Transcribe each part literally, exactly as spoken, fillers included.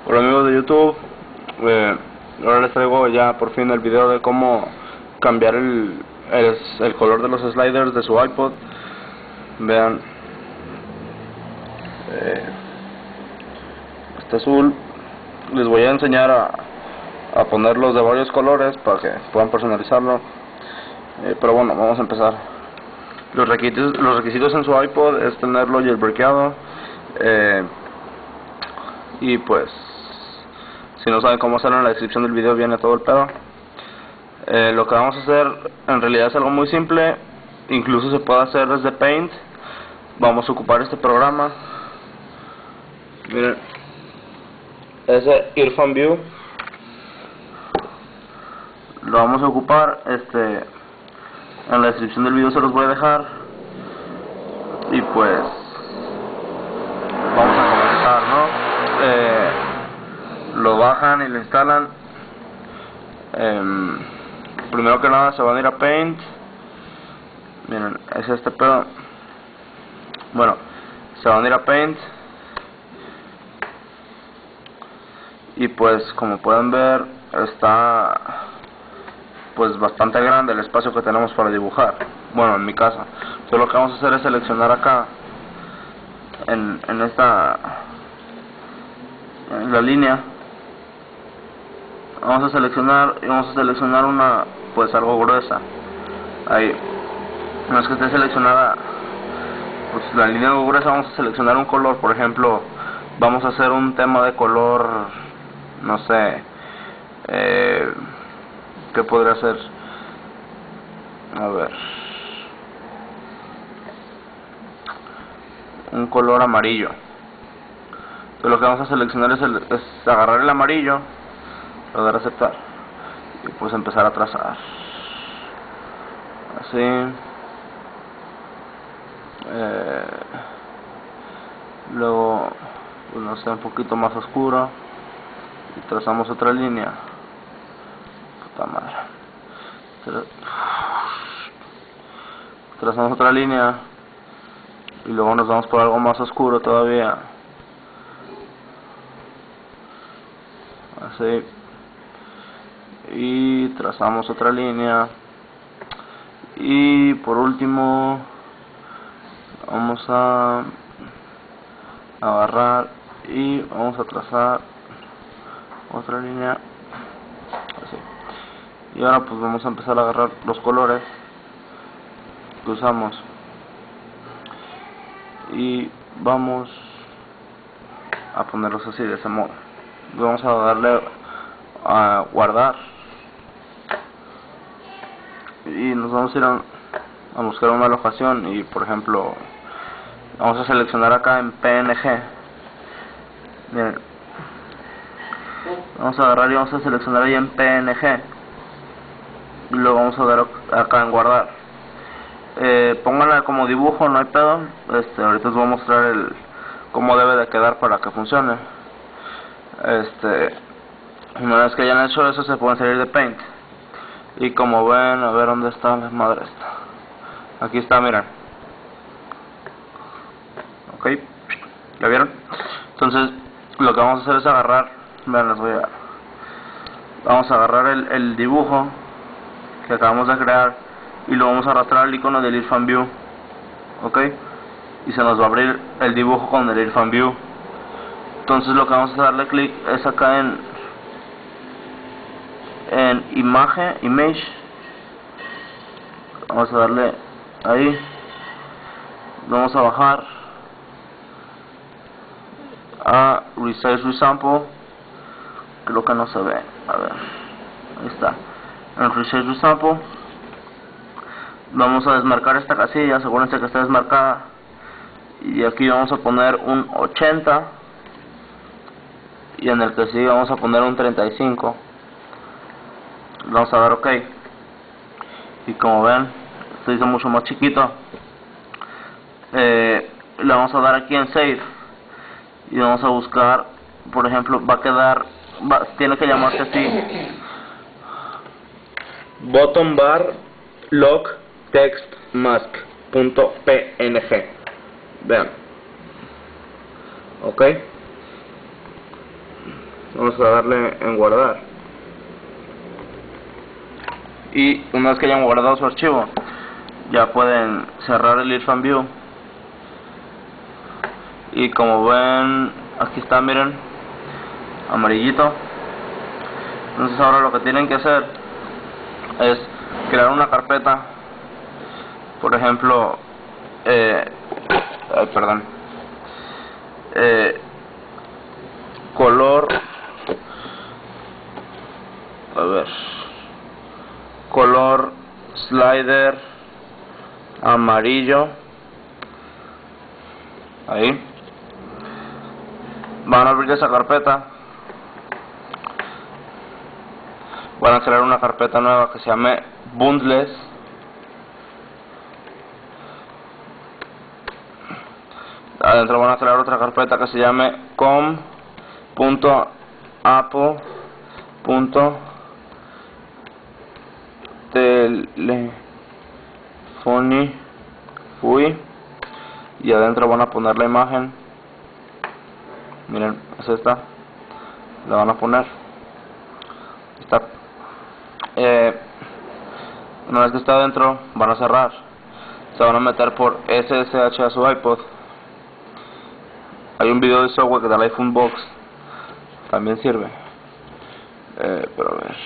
Hola amigos de YouTube, eh, ahora les traigo ya por fin el video de cómo cambiar el, el, el color de los sliders de su iPod. Vean, eh, este azul. Les voy a enseñar a, a ponerlos de varios colores para que puedan personalizarlo, eh, pero bueno, vamos a empezar. Los requisitos, los requisitos en su iPod es tenerlo jailbreakado, eh, y pues si no saben cómo hacerlo, en la descripción del video viene todo el pedo. Eh, lo que vamos a hacer en realidad es algo muy simple, incluso se puede hacer desde Paint. Vamos a ocupar este programa, miren, ese Earphone View. Lo vamos a ocupar, este, en la descripción del video se los voy a dejar. Y pues vamos a comenzar, ¿no? Eh, lo bajan y lo instalan. Eh, primero que nada se van a ir a Paint. Miren, es este pedo. Bueno, se van a ir a Paint. Y pues como pueden ver, está pues bastante grande el espacio que tenemos para dibujar. Bueno, en mi caso, entonces lo que vamos a hacer es seleccionar acá en, en esta en la línea. Vamos a seleccionar y vamos a seleccionar una pues algo gruesa. Ahí, no es que esté seleccionada pues la línea algo gruesa. Vamos a seleccionar un color, por ejemplo, vamos a hacer un tema de color, no sé, eh, ¿qué podría ser? A ver, un color amarillo. Entonces lo que vamos a seleccionar es, el, es agarrar el amarillo, le dar a aceptar y pues empezar a trazar así. eh, luego pues no sé, un poquito más oscuro y trazamos otra línea. Puta madre. Tra trazamos otra línea y luego nos vamos por algo más oscuro todavía, así, y trazamos otra línea. Y por último vamos a agarrar y vamos a trazar otra línea así. Y ahora pues vamos a empezar a agarrar los colores que usamos y vamos a ponerlos así, de ese modo. Vamos a darle a guardar y nos vamos a ir a, a buscar una alocación. Y por ejemplo vamos a seleccionar acá en P N G. Miren, vamos a agarrar y vamos a seleccionar ahí en P N G y lo vamos a dar acá en guardar. Eh, pónganla como dibujo, no hay pedo. Este, ahorita os voy a mostrar el cómo debe de quedar para que funcione. Este, una vez que hayan hecho eso, se pueden salir de Paint. Y como ven, a ver dónde está la madre esta. Aquí está, miren. Ok, ¿ya vieron? Entonces lo que vamos a hacer es agarrar, vean, les voy a vamos a agarrar el, el dibujo que acabamos de crear y lo vamos a arrastrar al icono del Earphone View. Ok, y se nos va a abrir el dibujo con el Earphone View. Entonces lo que vamos a darle clic es acá en en imagen, image. Vamos a darle ahí, vamos a bajar a Resize Resample. Creo que no se ve, a ver, ahí está, en Resize Resample. Vamos a desmarcar esta casilla, asegúrense que esté desmarcada, y aquí vamos a poner un ochenta y en el que sigue vamos a poner un treinta y cinco. Vamos a dar OK y como ven, esto hizo mucho más chiquito. Eh, le vamos a dar aquí en Save y vamos a buscar, por ejemplo, va a quedar, va, tiene que llamarse así, bottom bar lock text mask punto P N G. Vean, ok, Vamos a darle en guardar. Y una vez que hayan guardado su archivo, ya pueden cerrar el Irfan View. Y como ven, aquí está, miren, amarillito. Entonces ahora lo que tienen que hacer es crear una carpeta. Por ejemplo, eh, ay, perdón, eh, color, a ver, color slider amarillo. Ahí van a abrir esa carpeta, van a crear una carpeta nueva que se llame bundles. Adentro van a crear otra carpeta que se llame com.apo.telephony fui, y adentro van a poner la imagen. Miren, es esta, la van a poner. Está. Eh, una vez que está adentro, van a cerrar. Se van a meter por S S H a su iPod. Hay un video de software que da el iPhone Box, también sirve. Eh, pero a ver.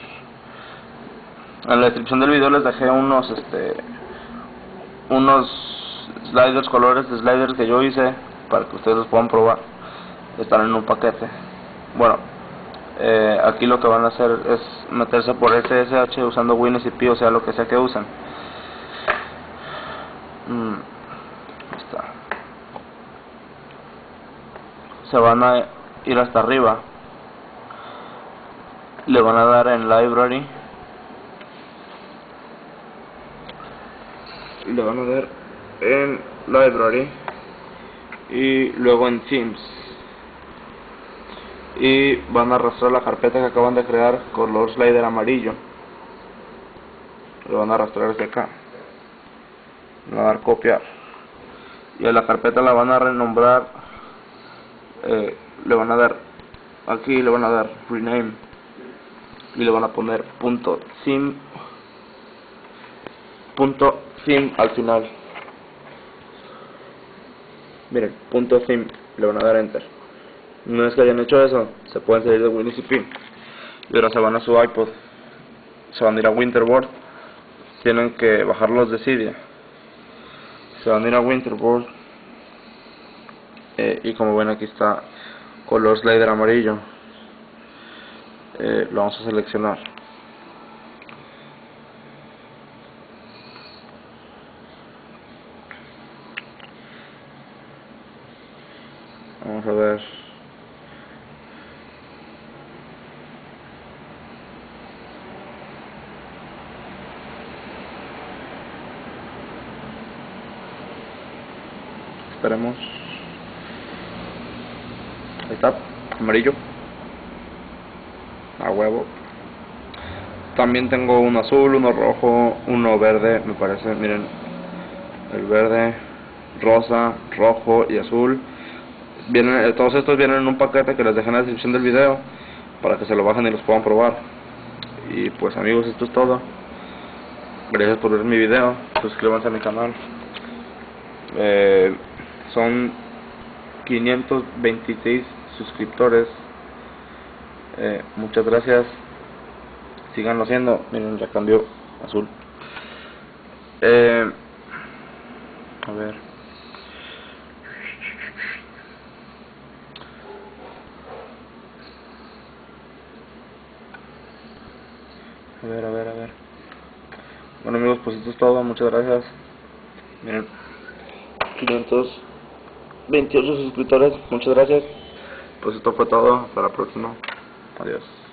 En la descripción del video les dejé unos, este, unos sliders, colores de sliders que yo hice para que ustedes los puedan probar. Están en un paquete. Bueno, eh, aquí lo que van a hacer es meterse por S S H usando WinSCP, o sea, lo que sea que usen. Mm, ahí está. Se van a ir hasta arriba, le van a dar en Library, le van a dar en Library y luego en Themes, y van a arrastrar la carpeta que acaban de crear color slider amarillo. Lo van a arrastrar desde acá, le van a dar copiar, y a la carpeta la van a renombrar. Eh, le van a dar aquí, le van a dar rename y le van a poner punto sim, punto sim al final. Miren, punto sim, le van a dar enter. Una vez que hayan hecho eso, se pueden salir de WinSCP y ahora se van a su iPod, se van a ir a Winterboard. Tienen que bajarlos de Cydia, se van a ir a Winterboard. Eh, y como ven, aquí está color slider amarillo. Eh, lo vamos a seleccionar. Vamos a ver. Esperemos. Ahí está, amarillo. A huevo. También tengo uno azul, uno rojo, uno verde, me parece. Miren, el verde, rosa, rojo y azul. Vienen, todos estos vienen en un paquete que les dejé en la descripción del video para que se lo bajen y los puedan probar. Y pues amigos, esto es todo. Gracias por ver mi video. Suscríbanse a mi canal. Eh, son quinientos veintiséis suscriptores. Eh, muchas gracias. Síganlo haciendo. Miren, ya cambió azul. Eh, a ver. A ver, a ver, a ver. Bueno amigos, pues esto es todo. Muchas gracias. Miren, quinientos veintiocho suscriptores. Muchas gracias. Pues esto fue todo. Hasta la próxima. Adiós.